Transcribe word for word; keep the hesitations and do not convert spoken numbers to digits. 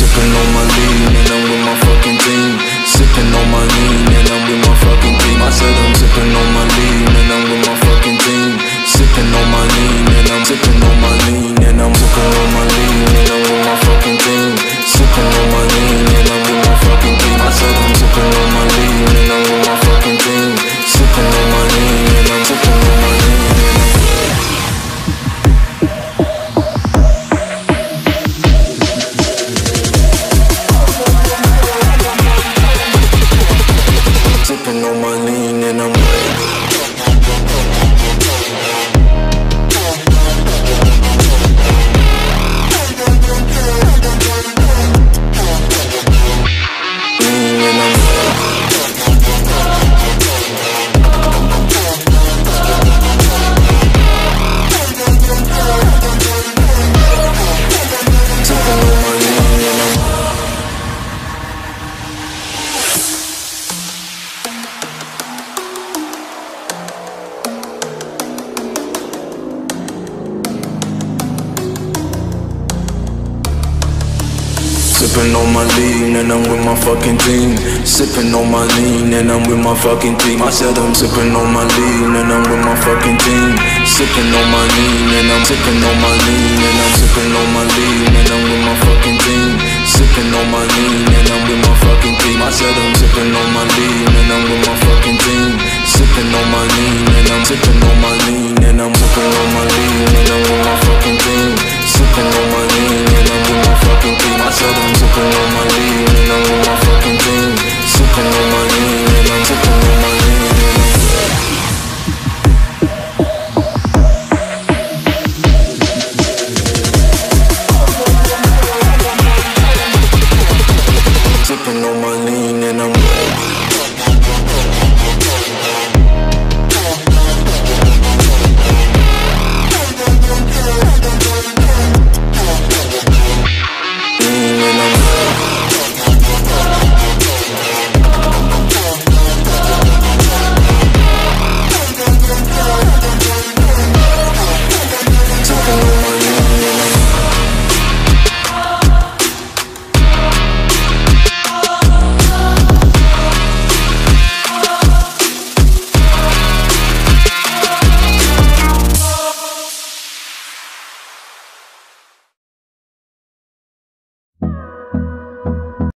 sipping on my lean and I'm with my fucking team. Sipping on my lean and I'm with my fucking team. I said I'm sipping on my lean and I'm with my fucking team. Sipping on my lean and I'm sipping on my lean and I'm sipping on my lean and I'm with my fucking team. Sipping on my lean and I'm with my fucking team. I said I'm sipping on my lean and I'm with my fucking team. Sipping on my lean and I'm sipping on my lean and I'm sipping on my lean and I'm sipping on my lean and I'm with my fucking team. Sipping on my lean and I'm with my fucking team. I said I'm sipping on my lean and I'm with my fucking team. Sipping on my lean and I'm sipping on my lean and I'm sipping on my lean and I'm with my fucking team.